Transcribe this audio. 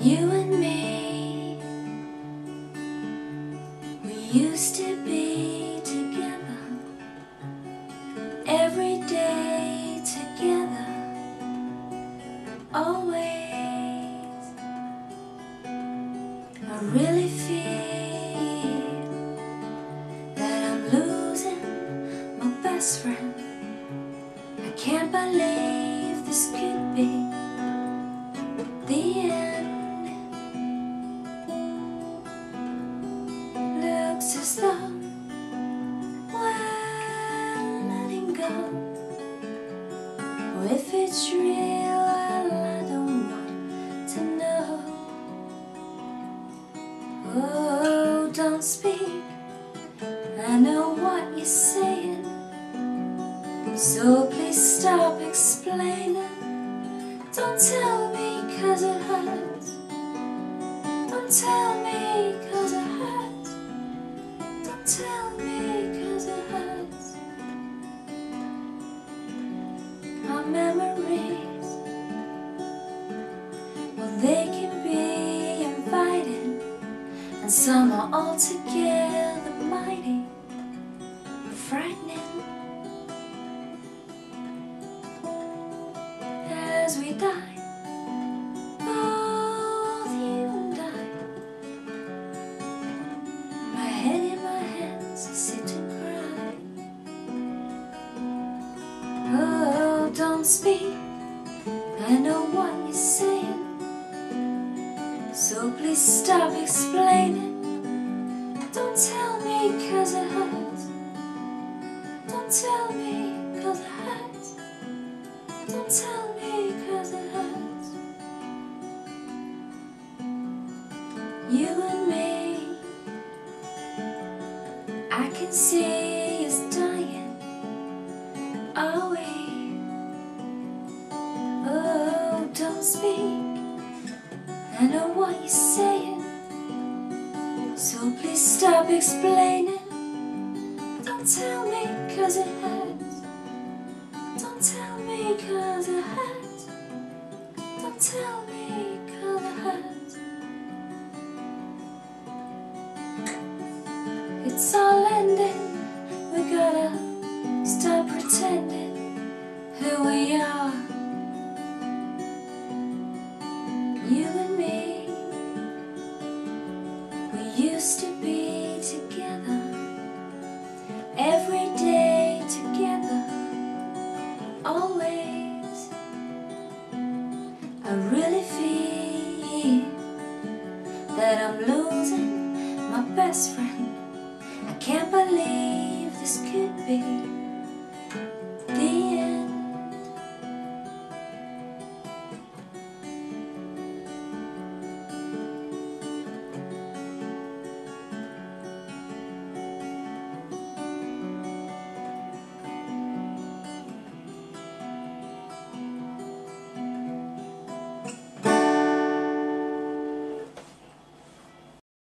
You and me, we used to be together, every day together, always. I really feel that I'm losing my best friend. I can't believe this could be the end. Looks as though we're letting go. Oh, if it's real, well, I don't want to know. Oh, don't speak, I know what you're saying, so please stop explaining. Don't tell me 'cause it hurts. Don't tell me 'cause it hurts. Don't tell me 'cause it hurts. Our memories, well, they can be inviting, and some are altogether mighty frightening. As we die, both you and I, my head in my hands, sit and cry. Oh, don't speak, I know what you're saying, so please stop explaining. Don't tell me 'cause it hurts. Don't tell me 'cause it hurts. Don't tell me 'cause it hurts. You and me, I can see us dying, are we? Oh, don't speak, I know what you're saying, so please stop explaining. Don't tell me 'cause it hurts. Don't tell me 'cause it hurts. Don't tell me 'cause it hurts. It's all ending, we gotta stop pretending who we are. You and me, we used to be together, every day together, always. I really feel that I'm losing my best friend. I can't believe this could be